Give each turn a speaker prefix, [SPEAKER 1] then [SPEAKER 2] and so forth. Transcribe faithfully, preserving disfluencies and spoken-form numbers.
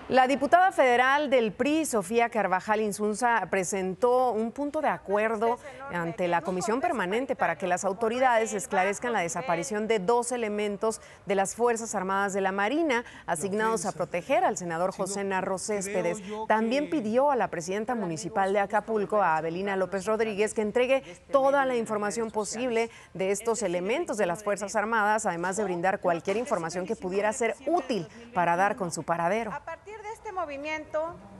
[SPEAKER 1] La diputada federal del P R I, Sofía Carvajal Insunza, presentó un punto de acuerdo ante la Comisión Permanente para que las autoridades esclarezcan la desaparición de dos elementos de las Fuerzas Armadas de la Marina asignados a proteger al senador José Narro Céspedes. También pidió a la presidenta municipal de Acapulco, a Avelina López Rodríguez, que entregue toda la información posible de estos elementos de las Fuerzas Armadas, además de brindar cualquier información que pudiera ser útil para dar con su paradero.
[SPEAKER 2] A partir de este movimiento